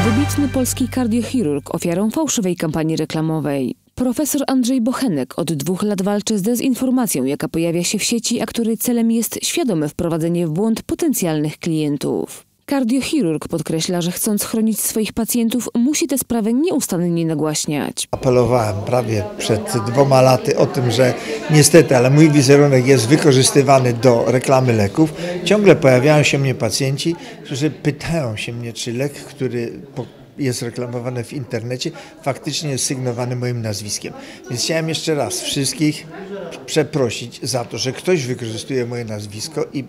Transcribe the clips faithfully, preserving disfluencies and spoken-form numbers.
Wybitny polski kardiochirurg ofiarą fałszywej kampanii reklamowej. Profesor Andrzej Bochenek od dwóch lat walczy z dezinformacją, jaka pojawia się w sieci, a której celem jest świadome wprowadzenie w błąd potencjalnych klientów. Kardiochirurg podkreśla, że chcąc chronić swoich pacjentów, musi tę sprawę nieustannie nagłaśniać. Apelowałem prawie przed dwoma laty o tym, że niestety, ale mój wizerunek jest wykorzystywany do reklamy leków. Ciągle pojawiają się mnie pacjenci, którzy pytają się mnie, czy lek, który jest reklamowany w internecie, faktycznie jest sygnowany moim nazwiskiem. Więc chciałem jeszcze raz wszystkich przeprosić za to, że ktoś wykorzystuje moje nazwisko i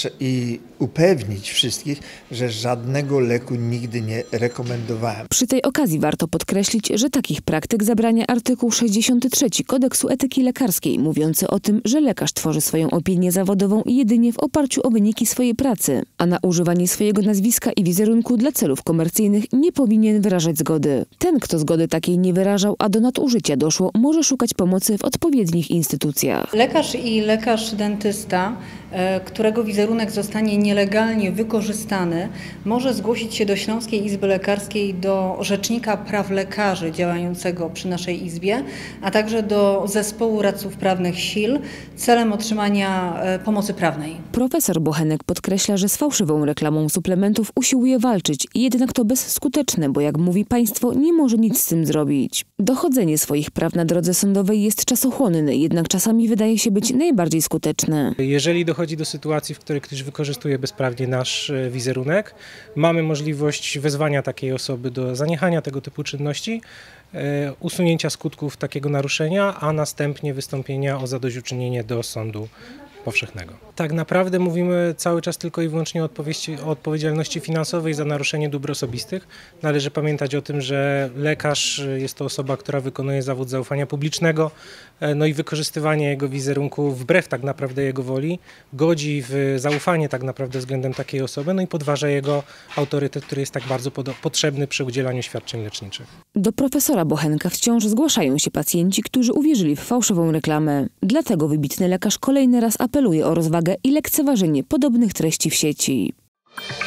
i upewnić wszystkich, że żadnego leku nigdy nie rekomendowałem. Przy tej okazji warto podkreślić, że takich praktyk zabrania artykuł sześćdziesiąty trzeci Kodeksu Etyki Lekarskiej, mówiący o tym, że lekarz tworzy swoją opinię zawodową jedynie w oparciu o wyniki swojej pracy, a na używanie swojego nazwiska i wizerunku dla celów komercyjnych nie powinien wyrażać zgody. Ten, kto zgody takiej nie wyrażał, a do nadużycia doszło, może szukać pomocy w odpowiednich instytucjach. Lekarz i lekarz dentysta, którego wizerunek zostanie nielegalnie wykorzystany, może zgłosić się do Śląskiej Izby Lekarskiej, do Rzecznika Praw Lekarzy działającego przy naszej Izbie, a także do Zespołu Radców Prawnych S I L celem otrzymania pomocy prawnej. Profesor Bochenek podkreśla, że z fałszywą reklamą suplementów usiłuje walczyć, jednak to bezskuteczne, bo jak mówi państwo, nie może nic z tym zrobić. Dochodzenie swoich praw na drodze sądowej jest czasochłonne, jednak czasami wydaje się być najbardziej skuteczne. Jeżeli dochodzi do sytuacji, w której ktoś wykorzystuje bezprawnie nasz wizerunek, mamy możliwość wezwania takiej osoby do zaniechania tego typu czynności, usunięcia skutków takiego naruszenia, a następnie wystąpienia o zadośćuczynienie do sądu powszechnego. Tak naprawdę mówimy cały czas tylko i wyłącznie o, o odpowiedzialności finansowej za naruszenie dóbr osobistych. Należy pamiętać o tym, że lekarz jest to osoba, która wykonuje zawód zaufania publicznego, no i wykorzystywanie jego wizerunku wbrew tak naprawdę jego woli godzi w zaufanie tak naprawdę względem takiej osoby, no i podważa jego autorytet, który jest tak bardzo pod, potrzebny przy udzielaniu świadczeń leczniczych. Do profesora Bochenka wciąż zgłaszają się pacjenci, którzy uwierzyli w fałszywą reklamę. Dlatego wybitny lekarz kolejny raz apeluje o rozwagę i lekceważenie podobnych treści w sieci.